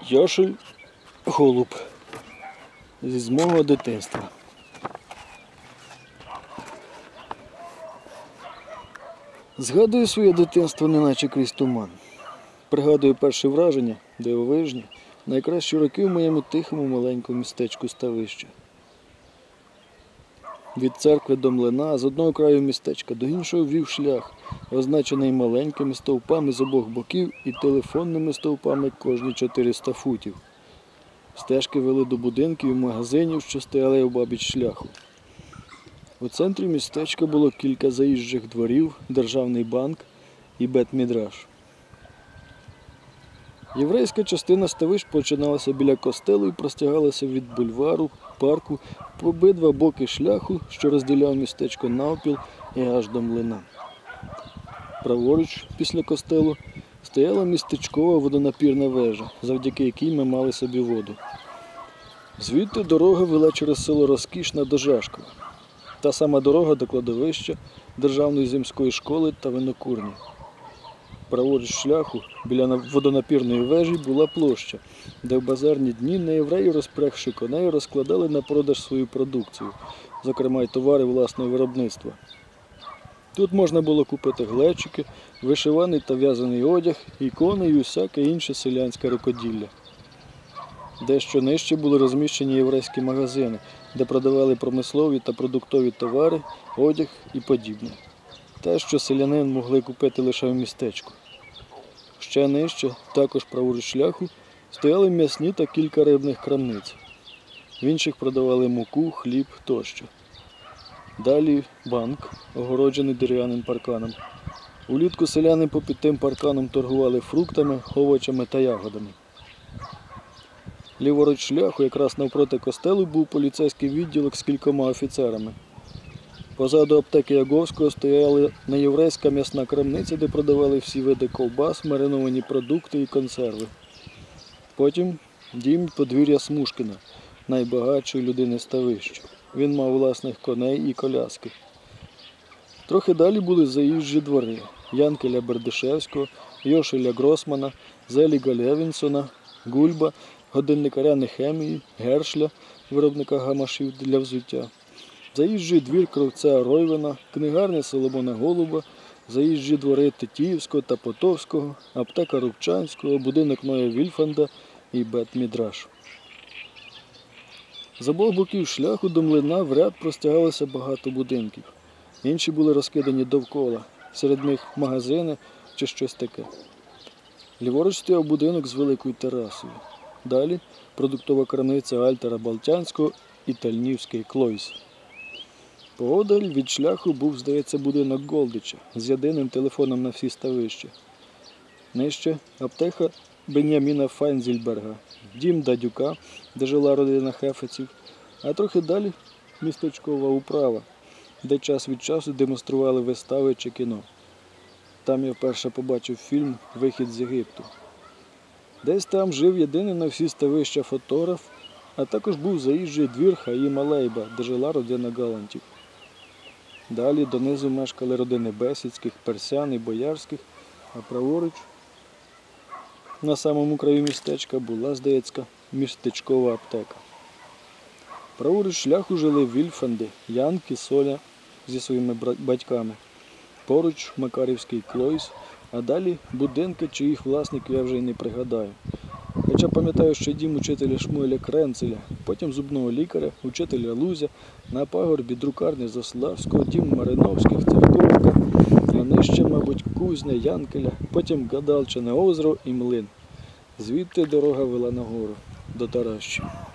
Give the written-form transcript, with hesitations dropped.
Йошель голуб з мого дитинства. Згадую своє дитинство, неначе крізь туман. Пригадую перші враження, дивовижні, найкращі роки в моєму тихому маленькому містечку Ставище. Від церкви до млина, з одного краю містечка до іншого вів шлях, означений маленькими стовпами з обох боків і телефонними стовпами кожні 400 футів. Стежки вели до будинків і магазинів, що стояли обабіч шляху. У центрі містечка було кілька заїжджих дворів, державний банк і бет-мідраш. Єврейська частина Ставищ починалася біля костелу і простягалася від бульвару, парку, по обидва боки шляху, що розділяв містечко навпіл і аж до млина. Праворуч, після костелу, стояла містечкова водонапірна вежа, завдяки якій ми мали собі воду. Звідти дорога вела через село Розкішна до Жашкова. Та сама дорога до кладовища, державної земської школи та винокурні. Праворуч шляху, біля водонапірної вежі, була площа, де в базарні дні неєвреї, розпрягши коней, розкладали на продаж свою продукцію, зокрема й товари власного виробництва. Тут можна було купити глечики, вишиваний та в'язаний одяг, ікони і усяке інше селянське рукоділля. Дещо нижче були розміщені єврейські магазини, де продавали промислові та продуктові товари, одяг і подібне. Те, що селянин могли купити лише в містечку. Ще нижче, також праворуч шляху, стояли м'ясні та кілька рибних крамниць. В інших продавали муку, хліб тощо. Далі банк, огороджений дерев'яним парканом. Улітку селяни попід тим парканом торгували фруктами, овочами та ягодами. Ліворуч шляху, якраз навпроти костелу, був поліцейський відділок з кількома офіцерами. Позаду аптеки Яговського стояла неєврейська м'ясна крамниця, де продавали всі види ковбас, мариновані продукти і консерви. Потім дім подвір'я Смушкіна, найбагатшої людини Ставища. Він мав власних коней і коляски. Трохи далі були заїжджі двори Янкеля Бердишевського, Йошеля Гросмана, Зеліга Левінсона, Гульба, годинникаря Нехемії, Гершля, виробника гамашів для взуття. Заїжджий двір кравця Ройвена, книгарня Соломона Голуба, заїжджі двори Тетіївського та Потовського, аптека Рубчанського, будинок Ноя Вільфанда і бет-мідраш. З обох боків шляху до млина в ряд простягалося багато будинків. Інші були розкидані довкола, серед них магазини чи щось таке. Ліворуч стояв будинок з великою терасою. Далі продуктова крамниця Альтера Балтянського і Тальнівський Клойс. Поодаль від шляху був, здається, будинок Голдича з єдиним телефоном на всі Ставища. Нижче аптека Бен'яміна Файнзельберга, дім Дадюка, де жила родина Хефеців, а трохи далі містечкова управа, де час від часу демонстрували вистави чи кіно. Там я вперше побачив фільм «Вихід з Єгипту». Десь там жив єдиний на всі Ставища фотограф, а також був заїжджий двір Хаїма Лейба, де жила родина Галантів. Далі донизу мешкали родини Бесідських, Персян і Боярських, а праворуч, на самому краю містечка, була, здається, містечкова аптека. Праворуч шляху жили Вільфанди, Янки, Соля зі своїми батьками. Поруч Макарівський Клойс, а далі будинки, чиїх власників я вже й не пригадаю. Хоча пам'ятаю, що дім учителя Шмуеля Кренцеля, потім зубного лікаря, учителя Лузя, на пагорбі друкарні Заславського, дім Мариновських, Церковка, а нижче, мабуть, кузня Янкеля, потім Гадалчине озеро і млин. Звідти дорога вела нагору, до Таращі.